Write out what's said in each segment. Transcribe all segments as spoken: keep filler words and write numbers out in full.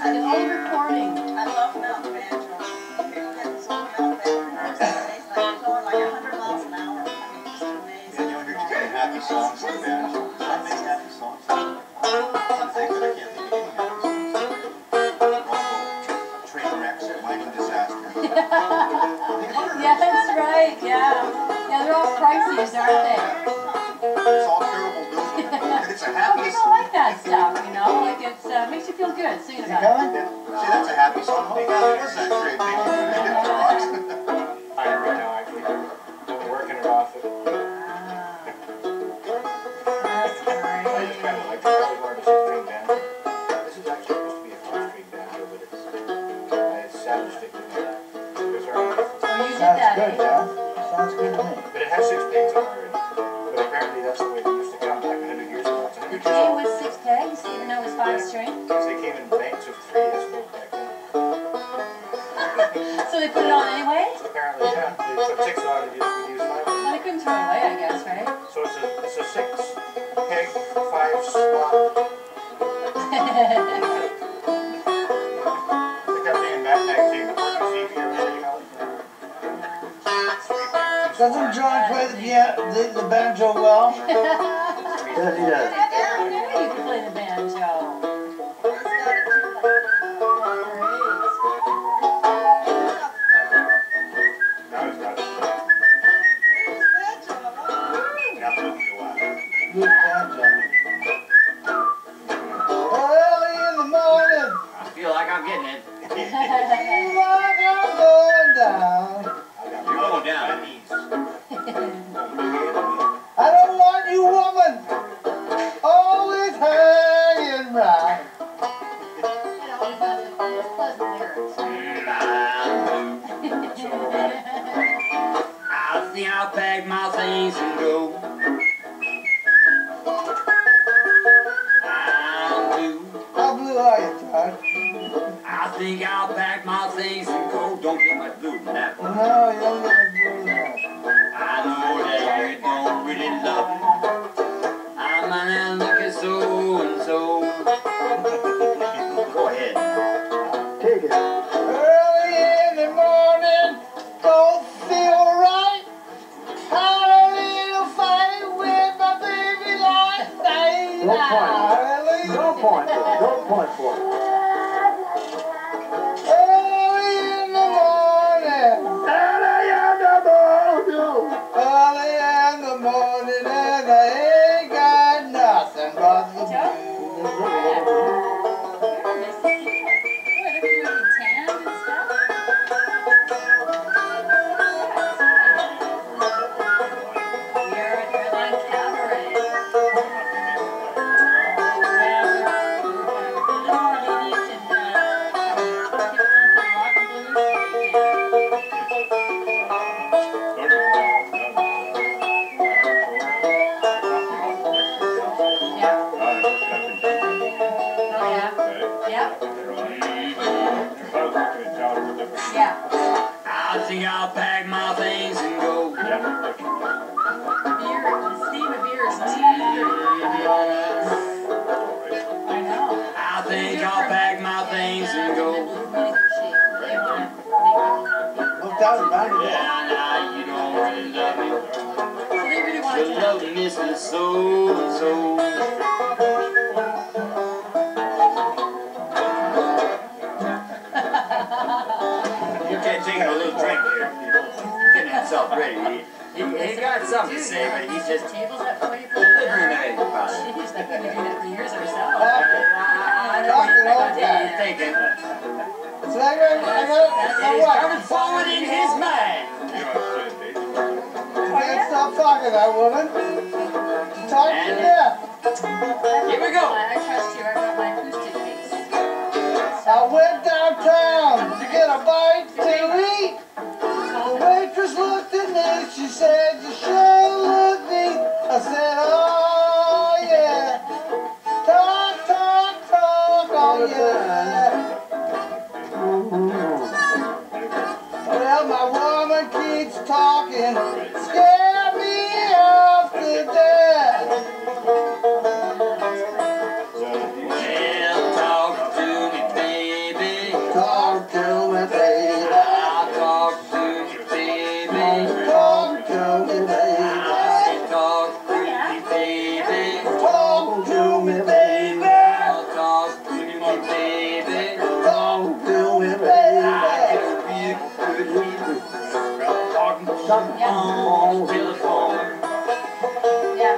an old recording. I love mountain banjo. People get so young, they learn those days, like they're going like a hundred miles an hour. I mean, just amazing. Yeah, you hear too many happy songs on the banjo. Not many happy songs. I'm trying to think, but I can't think of any happy songs. Rocco, train wrecks, mining disasters. Yeah, that's right, yeah. Yeah, they're all crises, aren't they? It's all terrible news. It's a happy Well, people like that stuff, you know? Like, it uh, makes you feel good singing about it. See, that's a happy song. Oh, God, it is actually a big one. I am right now, actually. I'm working it off. It. That's I just great. kind of like it. I always wanted a six-string banjo. This is actually supposed to be a four-string banjo, but it's, it's sad to stick with that. It's already Oh, you did Sounds that, good, eh? Jeff. Sounds good to me. But it has six pegs on it already. But apparently that's the way they used to come back a hundred years ago. It's a It hundred years came old. with six pegs, even though it was five string. Because they came in banks of three, I suppose, back then. So they put it on anyway? Apparently, yeah. They put six on and just would use five. Well, they couldn't throw it away, I guess, right? So it's a, it's a six peg, five slot. Look up in that magazine, the Porky C V or whatever you call it. Doesn't John play the, piano, the, the banjo well? Yes, he does. Yeah, you can play the banjo. Now he's got it. Now it'll be a while. Good banjo. Early in the morning, I feel like I'm getting it. feel like I'm going down. You're going down. I don't want you, woman, always hanging round. It always has the most pleasant lyrics. I think I'll pack my things and go. I'm blue. How blue are you, Todd? I think I'll pack my things and go. Don't get much blue in that one. No, you don't get a blue now. I know that you don't really love me. I'm an looking so and so. Go ahead. Take it. Early in the morning, don't feel right. Had a little fight with my baby last night. Don't point. Early, Don't point for it. Don't point for it. early in the morning. Early in the morning. Early in the morning, and I ain't got nothing but the Joe? blues. You're miss it. Boy, look, you're really tanned and stuff. We are at Redline Cabaret. Yeah, we're, we're, we're a little more lenient and, uh, people want the rock and blues. Yeah. Oh, yeah. Yeah. Yeah. I think I'll pack my things and go. Beer, the steam of beer is tea. I know. I think I'll pack my things and go. Look down and down again. Yeah, now you don't really love me. So they really want You to love me so and so. You can't take a little drink here. Getting himself ready. He, he, he got something to say, but he's just tables up for you. deliberating about it. Jeez, like we've been doing that for years ourselves. I, I know what you're thinking. So I got, I got, It so is what? coming forward in his mind. You can't stop talking, that woman. Talk to And- death. Here we go. I, I trust you. I brought my acoustic case. I went downtown to get a bite to eat. The waitress looked at me, she said, you sure look neat. I said, oh yeah. Talk, talk, talk, oh yeah. Well, my woman keeps talking, scare me off to death. Well, talk to me, baby. Yeah. Till the fall. Yeah.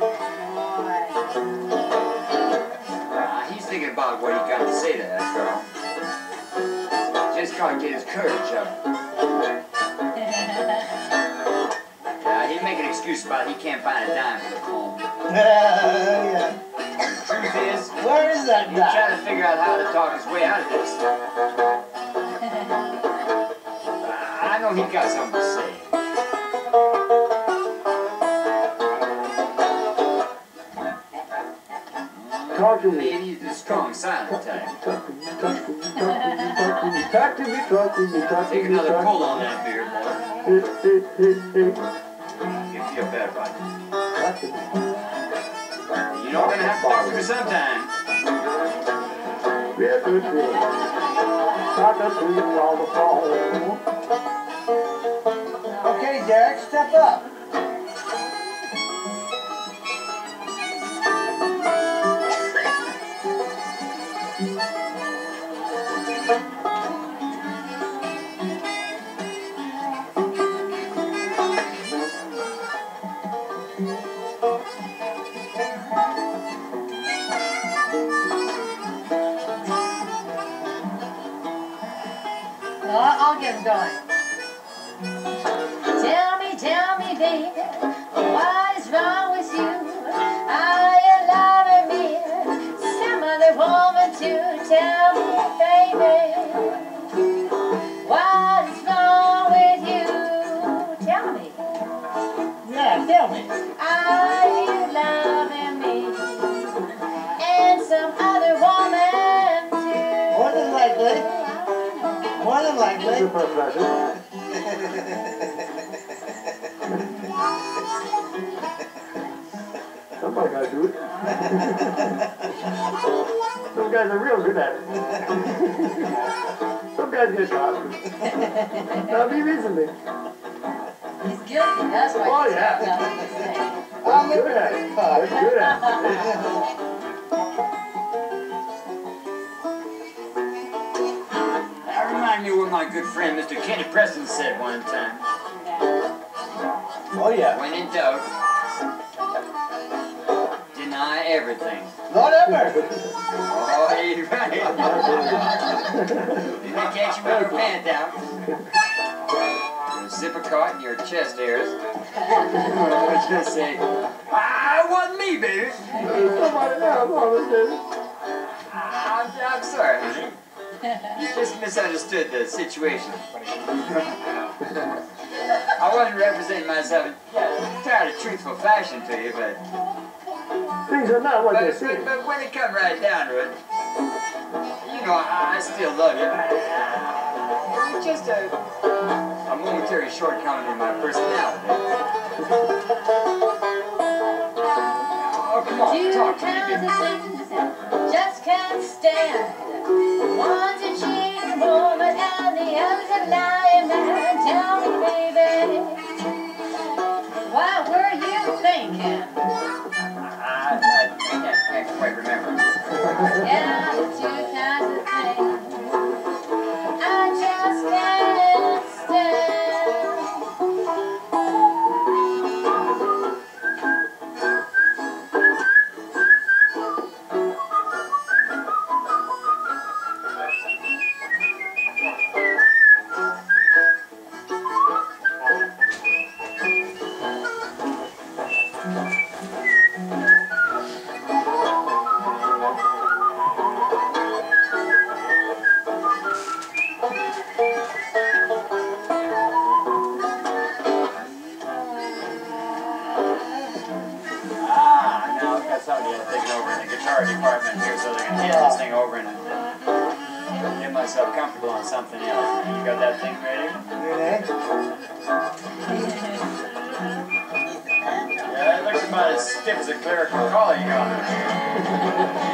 Uh, he's thinking about what he got to say to that girl. Just gotta get his courage up. Yeah, he'd make an excuse about he can't find a dime for the comb. Yeah. The truth is, Where is that he's guy? trying to figure out how to talk his way out of this. I know he got something to say. Talk to me. Maybe he's the strong silent type. Talk to me, talk to me, talk to me, talk to me, talk to me, talk to me. Take another talk to pull me. on that beer, boy. Hey, hey, hey, hey. You feel better about it. Talk to me. You know we're gonna have to talk to her sometime. Yes, it is. Talk to me on the phone. Okay, Derek, step up. No, I'll get him going. Tell me, tell me, baby, what is wrong with you? Are you loving me? Some other woman to tell me, baby, what is wrong with you? Tell me, Yeah, tell me. are you loving me? And some other woman too? More than likely. More than likely. Mister Professor. Somebody gotta do it. Some guys are real good at it. Some guys get caught. Not me recently. He's guilty, that's why Oh, he's yeah. got nothing to say. I'm Good at it. They're good at it. That reminds me of what my good friend Mister Kenny Preston said one time. Oh, yeah. When in doubt, deny everything. Lord have mercy. Oh, you're right. Did they catch you with your pants down? Your zipper caught in your chest hairs. I just say, ah, it wasn't me, baby. Somebody else always says. I'm, I'm sorry, honey. You just misunderstood the situation. I wasn't representing myself in yeah, kind of truthful fashion to you, but Things are not what they but, seem. but, but when it comes right down to it, you know, I, I still love you. It was just a, a momentary shortcoming in my personality. Oh, come on, Two talk to me, kinds baby. of things just can't stand. One's a cheating woman and the other's a lying man. Tell me, baby, what were you thinking? I, I, I can't, can't quite remember. Yeah, two kinds of things I just can't stand. Ah, now I've got somebody else taking over in the guitar department here, so they're going to hand this thing over and get myself comfortable on something else. You got that thing ready? Yeah, it looks about as stiff as a clerical collar you got.